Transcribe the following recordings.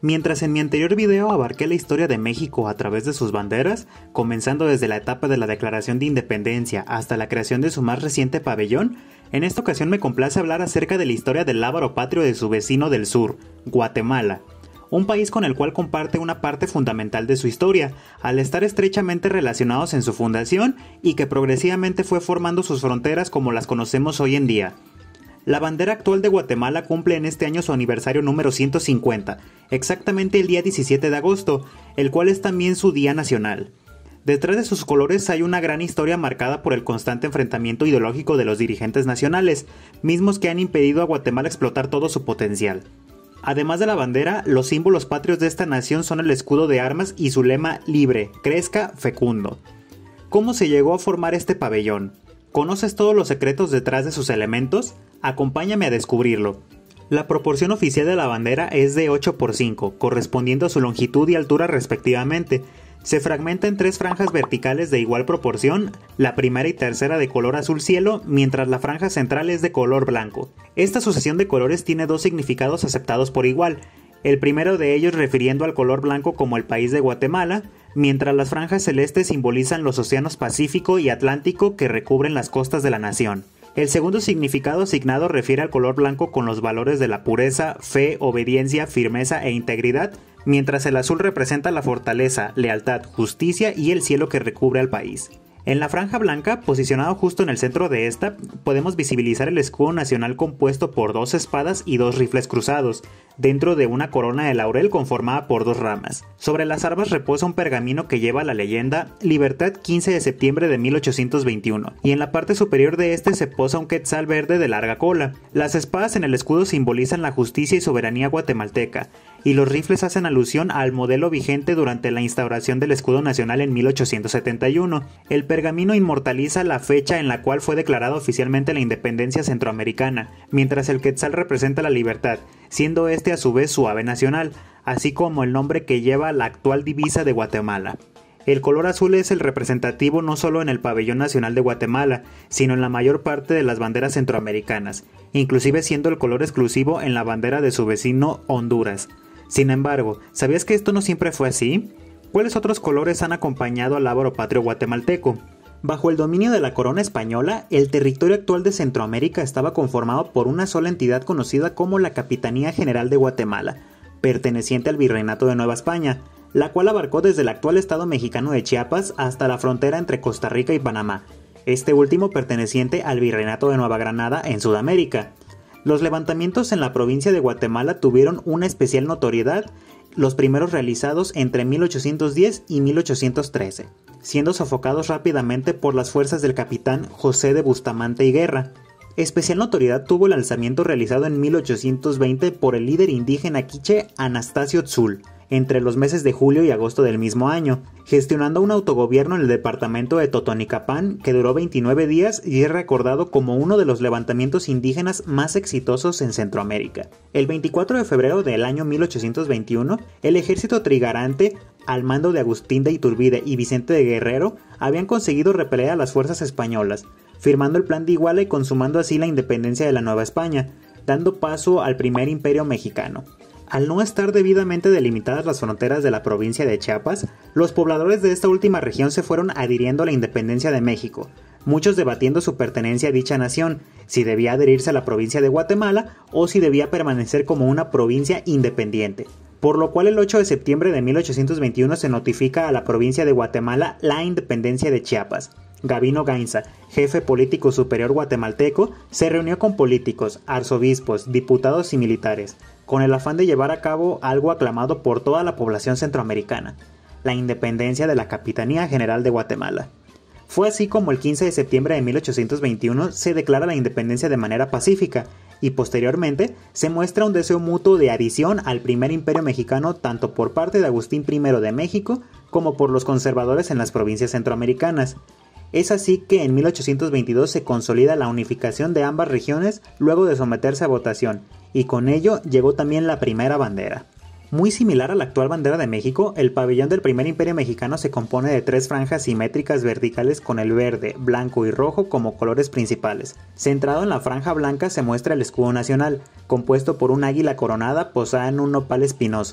Mientras en mi anterior video abarqué la historia de México a través de sus banderas, comenzando desde la etapa de la Declaración de Independencia hasta la creación de su más reciente pabellón, en esta ocasión me complace hablar acerca de la historia del lábaro patrio de su vecino del sur, Guatemala, un país con el cual comparte una parte fundamental de su historia, al estar estrechamente relacionados en su fundación y que progresivamente fue formando sus fronteras como las conocemos hoy en día. La bandera actual de Guatemala cumple en este año su aniversario número 150, exactamente el día 17 de agosto, el cual es también su día nacional. Detrás de sus colores hay una gran historia marcada por el constante enfrentamiento ideológico de los dirigentes nacionales, mismos que han impedido a Guatemala explotar todo su potencial. Además de la bandera, los símbolos patrios de esta nación son el escudo de armas y su lema libre, crezca, fecundo. ¿Cómo se llegó a formar este pabellón? ¿Conoces todos los secretos detrás de sus elementos? Acompáñame a descubrirlo. La proporción oficial de la bandera es de 8:5, correspondiendo a su longitud y altura respectivamente. Se fragmenta en 3 franjas verticales de igual proporción, la primera y tercera de color azul cielo, mientras la franja central es de color blanco. Esta sucesión de colores tiene 2 significados aceptados por igual, el primero de ellos refiriendo al color blanco como el país de Guatemala, mientras las franjas celestes simbolizan los océanos Pacífico y Atlántico que recubren las costas de la nación. El segundo significado asignado refiere al color blanco con los valores de la pureza, fe, obediencia, firmeza e integridad, mientras el azul representa la fortaleza, lealtad, justicia y el cielo que recubre al país. En la franja blanca, posicionado justo en el centro de esta, podemos visibilizar el escudo nacional compuesto por 2 espadas y 2 rifles cruzados, dentro de una corona de laurel conformada por 2 ramas. Sobre las armas reposa un pergamino que lleva la leyenda Libertad 15 de septiembre de 1821, y en la parte superior de este se posa un quetzal verde de larga cola. Las espadas en el escudo simbolizan la justicia y soberanía guatemalteca, y los rifles hacen alusión al modelo vigente durante la instauración del escudo nacional en 1871. El pergamino inmortaliza la fecha en la cual fue declarada oficialmente la independencia centroamericana, mientras el quetzal representa la libertad, siendo este a su vez su ave nacional, así como el nombre que lleva la actual divisa de Guatemala. El color azul es el representativo no solo en el pabellón nacional de Guatemala, sino en la mayor parte de las banderas centroamericanas, inclusive siendo el color exclusivo en la bandera de su vecino Honduras. Sin embargo, ¿sabías que esto no siempre fue así? ¿Cuáles otros colores han acompañado al lábaro patrio guatemalteco? Bajo el dominio de la corona española, el territorio actual de Centroamérica estaba conformado por una sola entidad conocida como la Capitanía General de Guatemala, perteneciente al Virreinato de Nueva España, la cual abarcó desde el actual estado mexicano de Chiapas hasta la frontera entre Costa Rica y Panamá, este último perteneciente al Virreinato de Nueva Granada en Sudamérica. Los levantamientos en la provincia de Guatemala tuvieron una especial notoriedad, los primeros realizados entre 1810 y 1813, siendo sofocados rápidamente por las fuerzas del capitán José de Bustamante y Guerra. Especial notoriedad tuvo el alzamiento realizado en 1820 por el líder indígena quiché Anastasio Tzul, entre los meses de julio y agosto del mismo año, gestionando un autogobierno en el departamento de Totonicapán que duró 29 días y es recordado como uno de los levantamientos indígenas más exitosos en Centroamérica. El 24 de febrero del año 1821, el ejército trigarante, al mando de Agustín de Iturbide y Vicente de Guerrero, habían conseguido repeler a las fuerzas españolas, firmando el Plan de Iguala y consumando así la independencia de la Nueva España, dando paso al primer imperio mexicano. Al no estar debidamente delimitadas las fronteras de la provincia de Chiapas, los pobladores de esta última región se fueron adhiriendo a la independencia de México, muchos debatiendo su pertenencia a dicha nación, si debía adherirse a la provincia de Guatemala o si debía permanecer como una provincia independiente, por lo cual el 8 de septiembre de 1821 se notifica a la provincia de Guatemala la independencia de Chiapas. Gavino Gainza, jefe político superior guatemalteco, se reunió con políticos, arzobispos, diputados y militares, con el afán de llevar a cabo algo aclamado por toda la población centroamericana, la independencia de la Capitanía General de Guatemala. Fue así como el 15 de septiembre de 1821 se declara la independencia de manera pacífica y posteriormente se muestra un deseo mutuo de adhesión al primer imperio mexicano tanto por parte de Agustín I de México como por los conservadores en las provincias centroamericanas. Es así que en 1822 se consolida la unificación de ambas regiones luego de someterse a votación, y con ello llegó también la primera bandera. Muy similar a la actual bandera de México, el pabellón del primer imperio mexicano se compone de 3 franjas simétricas verticales con el verde, blanco y rojo como colores principales. Centrado en la franja blanca se muestra el escudo nacional, compuesto por un águila coronada posada en un nopal espinoso,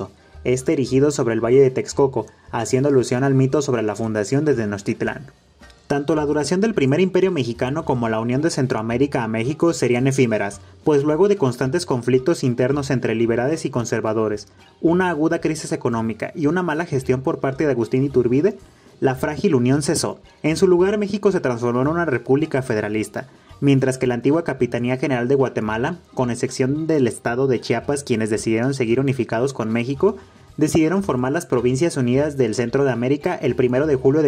erigido sobre el valle de Texcoco, haciendo alusión al mito sobre la fundación de Tenochtitlán. Tanto la duración del primer imperio mexicano como la unión de Centroamérica a México serían efímeras, pues luego de constantes conflictos internos entre liberales y conservadores, una aguda crisis económica y una mala gestión por parte de Agustín Iturbide, la frágil unión cesó. En su lugar, México se transformó en una república federalista, mientras que la antigua Capitanía General de Guatemala, con excepción del estado de Chiapas, quienes decidieron seguir unificados con México, decidieron formar las Provincias Unidas del Centro de América el 1 de julio de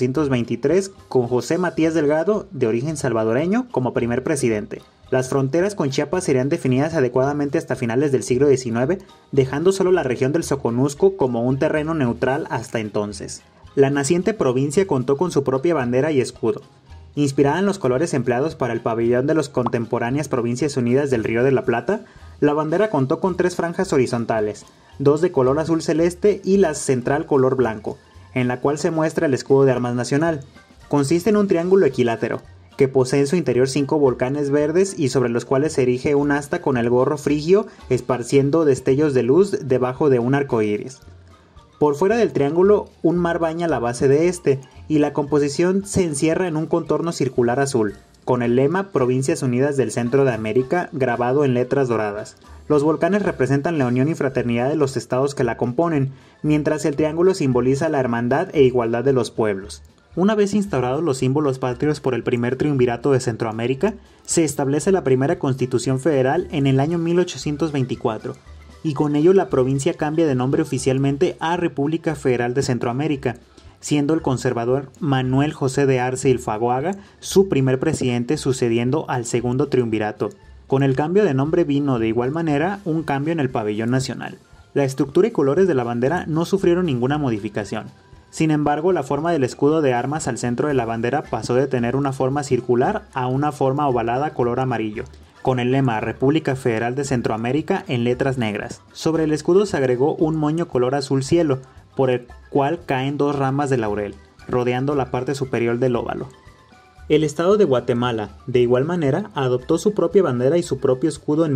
1823 con José Matías Delgado, de origen salvadoreño, como primer presidente. Las fronteras con Chiapas serían definidas adecuadamente hasta finales del siglo XIX, dejando solo la región del Soconusco como un terreno neutral hasta entonces. La naciente provincia contó con su propia bandera y escudo. Inspirada en los colores empleados para el pabellón de las contemporáneas Provincias Unidas del Río de la Plata, la bandera contó con 3 franjas horizontales, 2 de color azul celeste y la central color blanco, en la cual se muestra el escudo de armas nacional. Consiste en un triángulo equilátero, que posee en su interior 5 volcanes verdes y sobre los cuales se erige un asta con el gorro frigio esparciendo destellos de luz debajo de un arco iris. Por fuera del triángulo, un mar baña la base de este, y la composición se encierra en un contorno circular azul, con el lema Provincias Unidas del Centro de América grabado en letras doradas. Los volcanes representan la unión y fraternidad de los estados que la componen, mientras el triángulo simboliza la hermandad e igualdad de los pueblos. Una vez instaurados los símbolos patrios por el primer triunvirato de Centroamérica, se establece la primera Constitución Federal en el año 1824, y con ello la provincia cambia de nombre oficialmente a República Federal de Centroamérica, siendo el conservador Manuel José de Arce y Fagoaga su primer presidente, sucediendo al segundo triunvirato. Con el cambio de nombre vino de igual manera un cambio en el pabellón nacional. La estructura y colores de la bandera no sufrieron ninguna modificación. Sin embargo, la forma del escudo de armas al centro de la bandera pasó de tener una forma circular a una forma ovalada color amarillo, con el lema República Federal de Centroamérica en letras negras. Sobre el escudo se agregó un moño color azul cielo, por el cual caen 2 ramas de laurel, rodeando la parte superior del óvalo. El estado de Guatemala, de igual manera, adoptó su propia bandera y su propio escudo en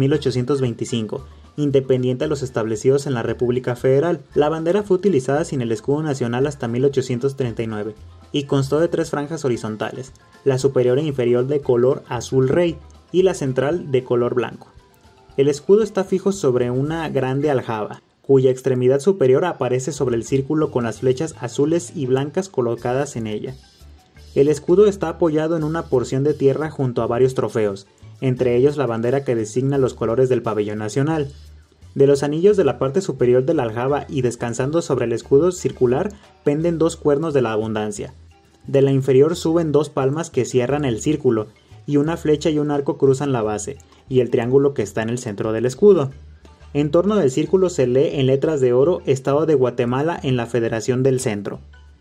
1825, independiente a los establecidos en la República Federal. La bandera fue utilizada sin el escudo nacional hasta 1839, y constó de 3 franjas horizontales, la superior e inferior de color azul rey, y la central de color blanco. El escudo está fijo sobre una grande aljaba, cuya extremidad superior aparece sobre el círculo con las flechas azules y blancas colocadas en ella. El escudo está apoyado en una porción de tierra junto a varios trofeos, entre ellos la bandera que designa los colores del pabellón nacional. De los anillos de la parte superior de la aljaba y descansando sobre el escudo circular penden 2 cuernos de la abundancia. De la inferior suben 2 palmas que cierran el círculo, y una flecha y un arco cruzan la base, y el triángulo que está en el centro del escudo. En torno del círculo se lee en letras de oro Estado de Guatemala en la Federación del Centro.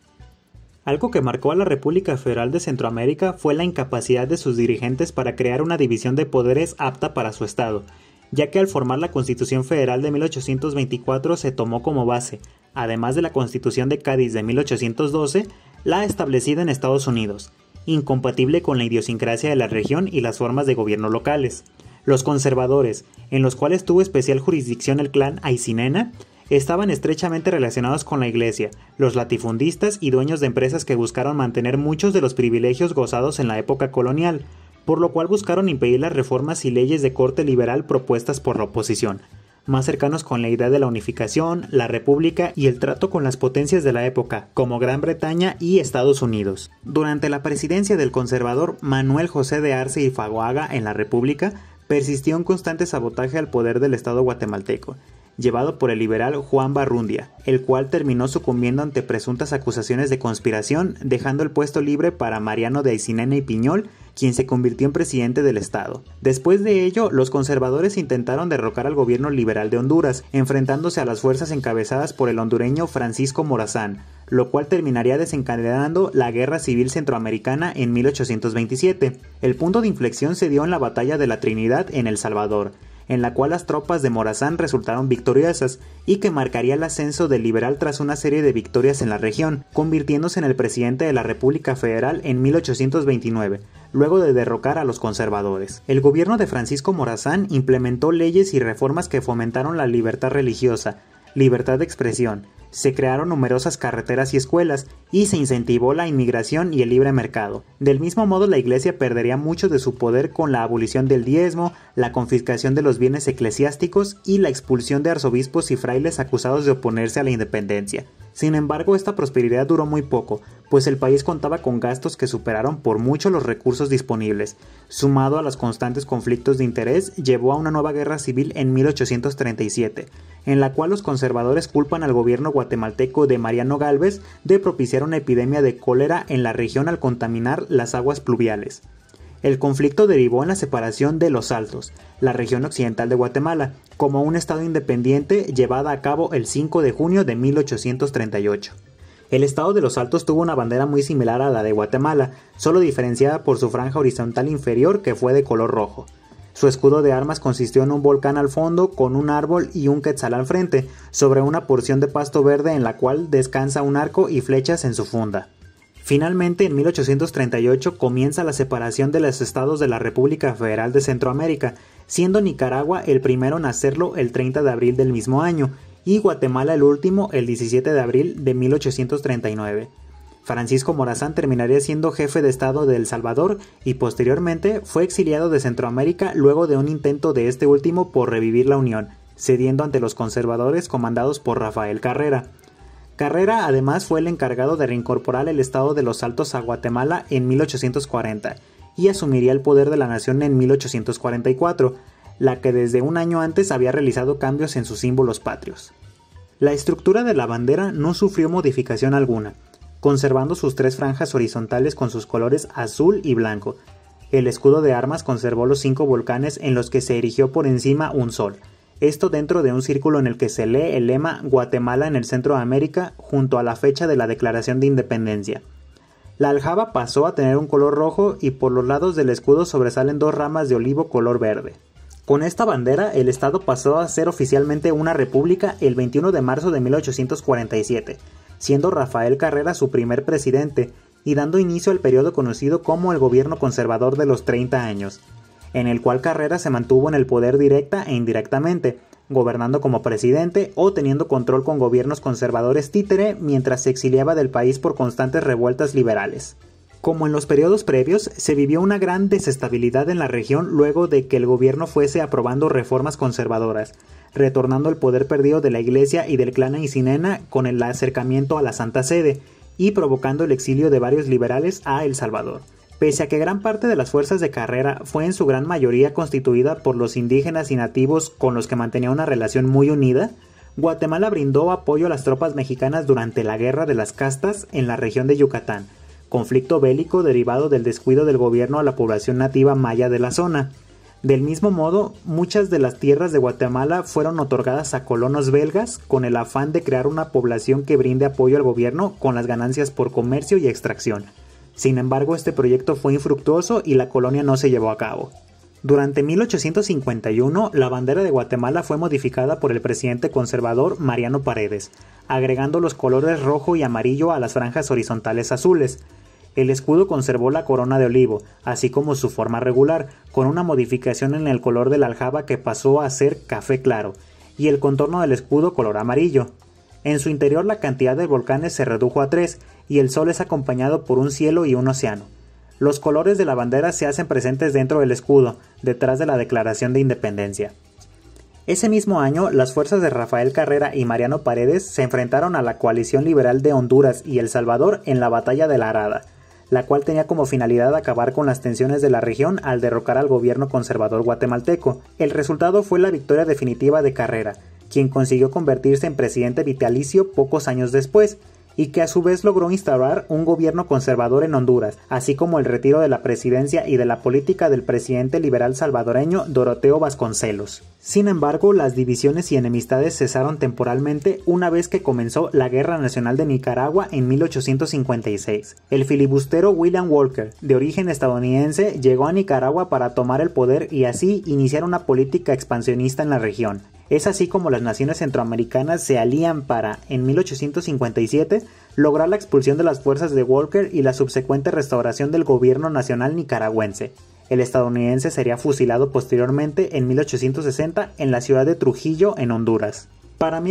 Algo que marcó a la República Federal de Centroamérica fue la incapacidad de sus dirigentes para crear una división de poderes apta para su estado, ya que al formar la Constitución Federal de 1824 se tomó como base, además de la Constitución de Cádiz de 1812, la establecida en Estados Unidos, incompatible con la idiosincrasia de la región y las formas de gobierno locales. Los conservadores, en los cuales tuvo especial jurisdicción el clan Aycinena, estaban estrechamente relacionados con la Iglesia, los latifundistas y dueños de empresas que buscaron mantener muchos de los privilegios gozados en la época colonial, por lo cual buscaron impedir las reformas y leyes de corte liberal propuestas por la oposición, más cercanos con la idea de la unificación, la república y el trato con las potencias de la época, como Gran Bretaña y Estados Unidos. Durante la presidencia del conservador Manuel José de Arce y Fagoaga en la República, persistió un constante sabotaje al poder del Estado guatemalteco, llevado por el liberal Juan Barrundia, el cual terminó sucumbiendo ante presuntas acusaciones de conspiración, dejando el puesto libre para Mariano de Aycinena y Piñol, quien se convirtió en presidente del estado. Después de ello, los conservadores intentaron derrocar al gobierno liberal de Honduras, enfrentándose a las fuerzas encabezadas por el hondureño Francisco Morazán, lo cual terminaría desencadenando la Guerra Civil Centroamericana en 1827. El punto de inflexión se dio en la Batalla de la Trinidad en El Salvador, en la cual las tropas de Morazán resultaron victoriosas y que marcaría el ascenso del liberal tras una serie de victorias en la región, convirtiéndose en el presidente de la República Federal en 1829, luego de derrocar a los conservadores. El gobierno de Francisco Morazán implementó leyes y reformas que fomentaron la libertad religiosa, libertad de expresión, se crearon numerosas carreteras y escuelas, y se incentivó la inmigración y el libre mercado. Del mismo modo, la Iglesia perdería mucho de su poder con la abolición del diezmo, la confiscación de los bienes eclesiásticos y la expulsión de arzobispos y frailes acusados de oponerse a la independencia. Sin embargo, esta prosperidad duró muy poco, pues el país contaba con gastos que superaron por mucho los recursos disponibles. Sumado a los constantes conflictos de interés, llevó a una nueva guerra civil en 1837, en la cual los conservadores culpan al gobierno guatemalteco de Mariano Gálvez de propiciar una epidemia de cólera en la región al contaminar las aguas pluviales. El conflicto derivó en la separación de Los Altos, la región occidental de Guatemala, como un estado independiente llevada a cabo el 5 de junio de 1838. El estado de Los Altos tuvo una bandera muy similar a la de Guatemala, solo diferenciada por su franja horizontal inferior que fue de color rojo. Su escudo de armas consistió en un volcán al fondo con un árbol y un quetzal al frente, sobre una porción de pasto verde en la cual descansa un arco y flechas en su funda. Finalmente, en 1838 comienza la separación de los estados de la República Federal de Centroamérica, siendo Nicaragua el primero en hacerlo el 30 de abril del mismo año, y Guatemala el último el 17 de abril de 1839. Francisco Morazán terminaría siendo jefe de Estado de El Salvador y posteriormente fue exiliado de Centroamérica luego de un intento de este último por revivir la Unión, cediendo ante los conservadores comandados por Rafael Carrera. Carrera además fue el encargado de reincorporar el estado de Los Altos a Guatemala en 1840 y asumiría el poder de la nación en 1844, la que desde un año antes había realizado cambios en sus símbolos patrios. La estructura de la bandera no sufrió modificación alguna, conservando sus tres franjas horizontales con sus colores azul y blanco. El escudo de armas conservó los 5 volcanes en los que se erigió por encima un sol. Esto dentro de un círculo en el que se lee el lema Guatemala en el centro de América junto a la fecha de la Declaración de Independencia. La aljaba pasó a tener un color rojo y por los lados del escudo sobresalen 2 ramas de olivo color verde. Con esta bandera, el estado pasó a ser oficialmente una república el 21 de marzo de 1847, siendo Rafael Carrera su primer presidente y dando inicio al periodo conocido como el gobierno conservador de los 30 años. En el cual Carrera se mantuvo en el poder directa e indirectamente, gobernando como presidente o teniendo control con gobiernos conservadores títere mientras se exiliaba del país por constantes revueltas liberales. Como en los periodos previos, se vivió una gran desestabilidad en la región luego de que el gobierno fuese aprobando reformas conservadoras, retornando el poder perdido de la Iglesia y del clan Aycinena con el acercamiento a la Santa Sede y provocando el exilio de varios liberales a El Salvador. Pese a que gran parte de las fuerzas de Carrera fue en su gran mayoría constituida por los indígenas y nativos con los que mantenía una relación muy unida, Guatemala brindó apoyo a las tropas mexicanas durante la Guerra de las Castas en la región de Yucatán, conflicto bélico derivado del descuido del gobierno a la población nativa maya de la zona. Del mismo modo, muchas de las tierras de Guatemala fueron otorgadas a colonos belgas con el afán de crear una población que brinde apoyo al gobierno con las ganancias por comercio y extracción. Sin embargo, este proyecto fue infructuoso y la colonia no se llevó a cabo. Durante 1851, la bandera de Guatemala fue modificada por el presidente conservador Mariano Paredes, agregando los colores rojo y amarillo a las franjas horizontales azules. El escudo conservó la corona de olivo, así como su forma regular, con una modificación en el color de la aljaba que pasó a ser café claro, y el contorno del escudo color amarillo. En su interior la cantidad de volcanes se redujo a 3, y el sol es acompañado por un cielo y un océano. Los colores de la bandera se hacen presentes dentro del escudo, detrás de la Declaración de Independencia. Ese mismo año, las fuerzas de Rafael Carrera y Mariano Paredes se enfrentaron a la coalición liberal de Honduras y El Salvador en la Batalla de la Arada, la cual tenía como finalidad acabar con las tensiones de la región al derrocar al gobierno conservador guatemalteco. El resultado fue la victoria definitiva de Carrera, quien consiguió convertirse en presidente vitalicio pocos años después, y que a su vez logró instaurar un gobierno conservador en Honduras, así como el retiro de la presidencia y de la política del presidente liberal salvadoreño Doroteo Vasconcelos. Sin embargo, las divisiones y enemistades cesaron temporalmente una vez que comenzó la Guerra Nacional de Nicaragua en 1856. El filibustero William Walker, de origen estadounidense, llegó a Nicaragua para tomar el poder y así iniciar una política expansionista en la región. Es así como las naciones centroamericanas se alían para, en 1857, lograr la expulsión de las fuerzas de Walker y la subsecuente restauración del gobierno nacional nicaragüense. El estadounidense sería fusilado posteriormente en 1860 en la ciudad de Trujillo, en Honduras. Para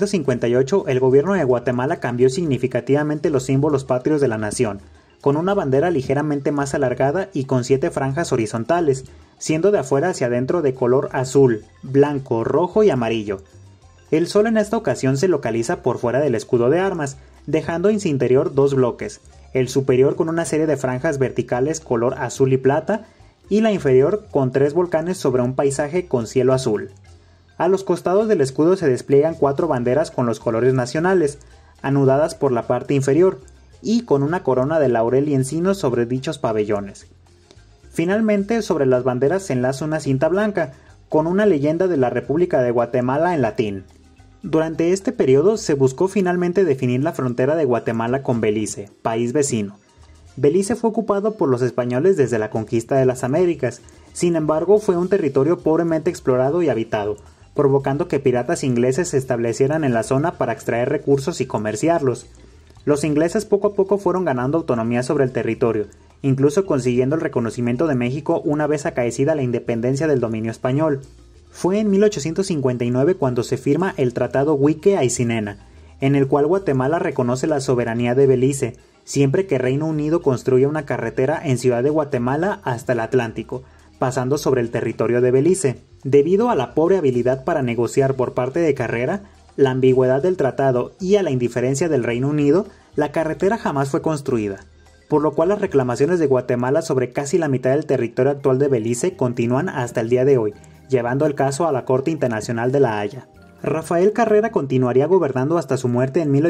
1858, el gobierno de Guatemala cambió significativamente los símbolos patrios de la nación, con una bandera ligeramente más alargada y con 7 franjas horizontales, siendo de afuera hacia adentro de color azul, blanco, rojo y amarillo. El sol en esta ocasión se localiza por fuera del escudo de armas, dejando en su interior 2 bloques, el superior con una serie de franjas verticales color azul y plata, y la inferior con 3 volcanes sobre un paisaje con cielo azul. A los costados del escudo se despliegan 4 banderas con los colores nacionales, anudadas por la parte inferior, y con una corona de laurel y encino sobre dichos pabellones. Finalmente, sobre las banderas se enlaza una cinta blanca, con una leyenda de la República de Guatemala en latín. Durante este periodo se buscó finalmente definir la frontera de Guatemala con Belice, país vecino. Belice fue ocupado por los españoles desde la conquista de las Américas, sin embargo fue un territorio pobremente explorado y habitado, provocando que piratas ingleses se establecieran en la zona para extraer recursos y comerciarlos. Los ingleses poco a poco fueron ganando autonomía sobre el territorio, incluso consiguiendo el reconocimiento de México una vez acaecida la independencia del dominio español. Fue en 1859 cuando se firma el Tratado Huique-Aycinena, en el cual Guatemala reconoce la soberanía de Belice, siempre que Reino Unido construya una carretera en Ciudad de Guatemala hasta el Atlántico, pasando sobre el territorio de Belice. Debido a la pobre habilidad para negociar por parte de Carrera, la ambigüedad del tratado y a la indiferencia del Reino Unido, la carretera jamás fue construida, por lo cual las reclamaciones de Guatemala sobre casi la mitad del territorio actual de Belice continúan hasta el día de hoy, llevando el caso a la Corte Internacional de La Haya. Rafael Carrera continuaría gobernando hasta su muerte en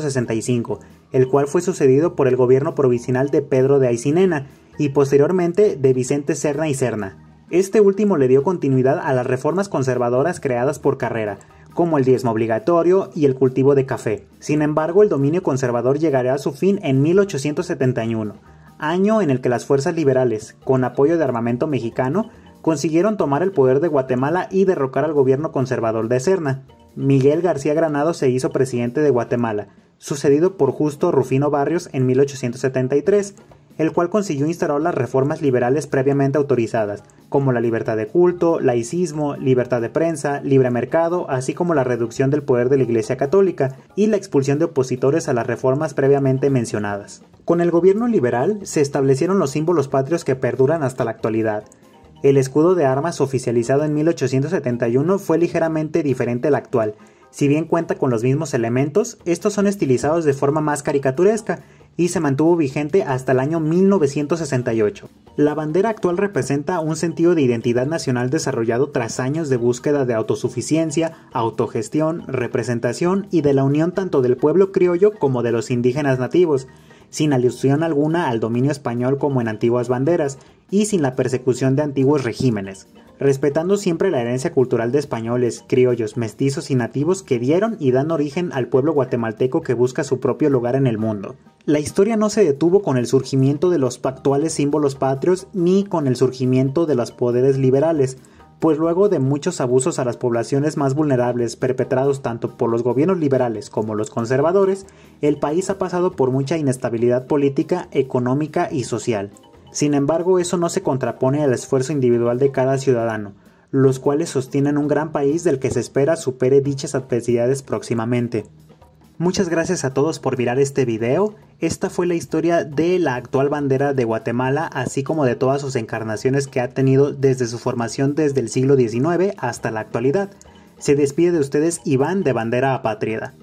1865, el cual fue sucedido por el gobierno provisional de Pedro de Aycinena y posteriormente de Vicente Serna y Serna. Este último le dio continuidad a las reformas conservadoras creadas por Carrera, como el diezmo obligatorio y el cultivo de café. Sin embargo, el dominio conservador llegaría a su fin en 1871, año en el que las fuerzas liberales, con apoyo de armamento mexicano, consiguieron tomar el poder de Guatemala y derrocar al gobierno conservador de Serna. Miguel García Granados se hizo presidente de Guatemala, sucedido por Justo Rufino Barrios en 1873, el cual consiguió instaurar las reformas liberales previamente autorizadas, como la libertad de culto, laicismo, libertad de prensa, libre mercado, así como la reducción del poder de la Iglesia Católica y la expulsión de opositores a las reformas previamente mencionadas. Con el gobierno liberal se establecieron los símbolos patrios que perduran hasta la actualidad. El escudo de armas oficializado en 1871 fue ligeramente diferente al actual. Si bien cuenta con los mismos elementos, estos son estilizados de forma más caricaturesca y se mantuvo vigente hasta el año 1968. La bandera actual representa un sentido de identidad nacional desarrollado tras años de búsqueda de autosuficiencia, autogestión, representación y de la unión tanto del pueblo criollo como de los indígenas nativos, sin alusión alguna al dominio español como en antiguas banderas y sin la persecución de antiguos regímenes, respetando siempre la herencia cultural de españoles, criollos, mestizos y nativos que dieron y dan origen al pueblo guatemalteco que busca su propio lugar en el mundo. La historia no se detuvo con el surgimiento de los actuales símbolos patrios ni con el surgimiento de los poderes liberales, pues luego de muchos abusos a las poblaciones más vulnerables perpetrados tanto por los gobiernos liberales como los conservadores, el país ha pasado por mucha inestabilidad política, económica y social. Sin embargo, eso no se contrapone al esfuerzo individual de cada ciudadano, los cuales sostienen un gran país del que se espera supere dichas adversidades próximamente. Muchas gracias a todos por mirar este video. Esta fue la historia de la actual bandera de Guatemala, así como de todas sus encarnaciones que ha tenido desde su formación desde el siglo XIX hasta la actualidad. Se despide de ustedes Iván de Bandera Apátrida.